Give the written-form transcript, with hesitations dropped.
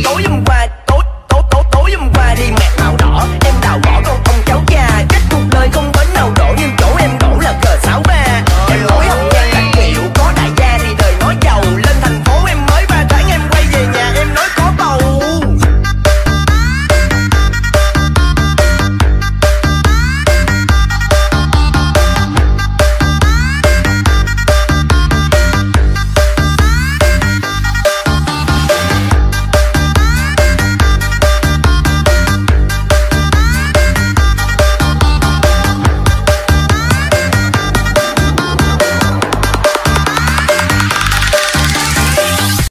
tối hôm qua đi mẹ màu đỏ em đào bỏ